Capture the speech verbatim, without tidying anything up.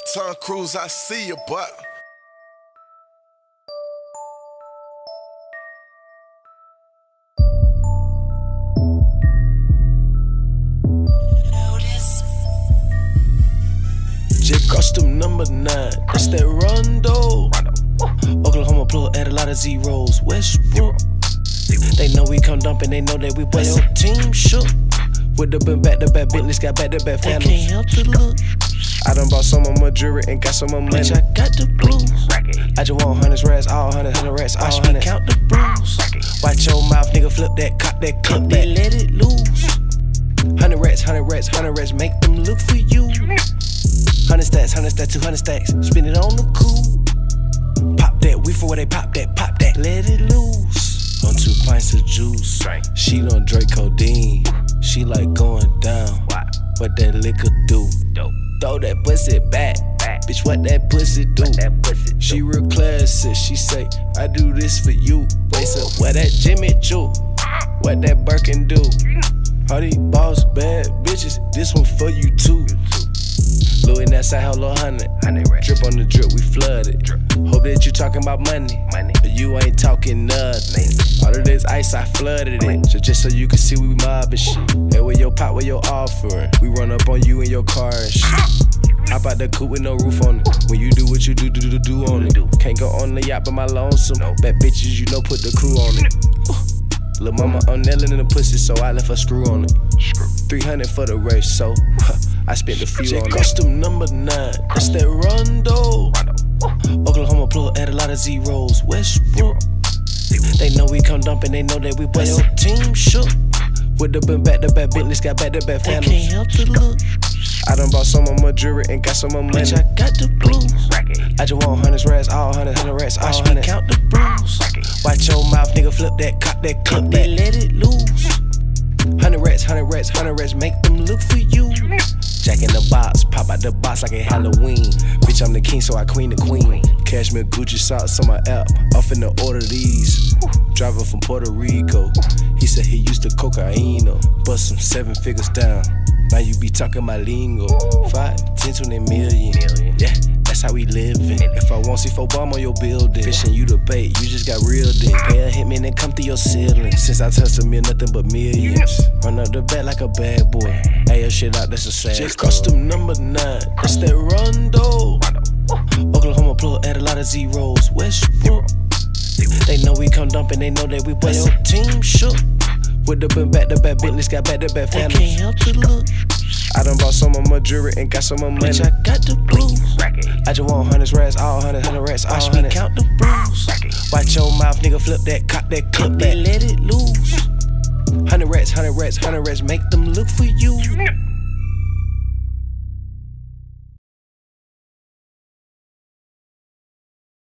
Tom Cruise, I see you, but J Custom number nine, that's that Rondo. Oklahoma plug, add a lot of zeros. Westbrook, they know we come dumping, they know that we play your team shook. With the been back to back, Bentleys got back to back phantoms. They can't help the look. I done bought some of my jewelry and got some of my money. Bitch, I got the blues. I just want hundreds rats, all hundred, hundred rats, all hundred. Watch me count the bruise. Watch your mouth, nigga, flip that, cop that, clip that, let it loose. Hundred rats, hundred rats, hundred rats, make them look for you. Hundred stacks, hundred stacks, two hundred stacks, spin it on the cool. Pop that, we for where they pop that, pop that, let it loose. On two pints of juice, she done Drake codeine. She like going down, what that liquor do? Throw that pussy back, bitch, what that pussy do? She real classy, she say, I do this for you. They said, what that Jimmy Choo? What that Birkin do? All these boss bad bitches, this one for you too. Louis Nassau, hello hundred. Drip on the drip, we flooded. Hope that you talking about money, but you ain't talking nothing. All of this ice, I flooded it. So just so you can see we mobbing shit. Hey, where your pot, where your offering? We run up on you in your car and shit. Hop out the coupe with no roof on it. When you do what you do, do, do, do on it. Can't go on the yacht by my lonesome. Bad bitches, you know, put the crew on it. Lil' mama on nailing in the pussy, so I left a screw on it. three hundred for the race, so huh, I spent a few on it. Custom number nine, that's that Rondo. Oklahoma plug, add a lot of zeros. Westbrook, they know we come dumping, they know that we play your team shook. With the been back to back, Bentleys got back to back phantoms. They can't help the look. I done bought some of my jewelry and got some of my money. Bitch, I got the blues. I just want hundreds rats, all hundred, hundred rats, all hundred. Watch me count the bruise. Watch your mouth, nigga, flip that, cop that, clip that, let it loose. Hundred rats, hundred rats, hundred rats, make them look for you. Jack in the box, pop out the box like a Halloween. Bitch, I'm the king, so I queen the queen. Cashmere Gucci socks on my app, off in the order these. Driver from Puerto Rico, he said he used to cocaine. Bust some seven figures down, now you be talking my lingo. Five, ten, twenty million, yeah, that's how we living. If I want see four bomb on your building, fishing you the bait, you just got reeled in. Pay a hitman and come through your ceiling. Since I touched a meal, nothing but millions. Run up the back like a bad boy. Hey, your shit out, that's a sad J Custom number nine, that's that Rondo. Oklahoma plug, add a lot of zeros. Westbrook, they know we come dumping, they know that we play your team shook. With the been back to back, Bentleys got back to back phantoms. They can't help the look. I done bought some of my jewelry and got some of my money. Bitch, I got the blues. I just want hundreds rats, all hundred, hundred rats, all hundred. Watch me count the bruise. Watch your mouth, nigga, flip that, cop that, clip that, let it loose. Hundred rats, hundred rats, hundred rats, make them look for you.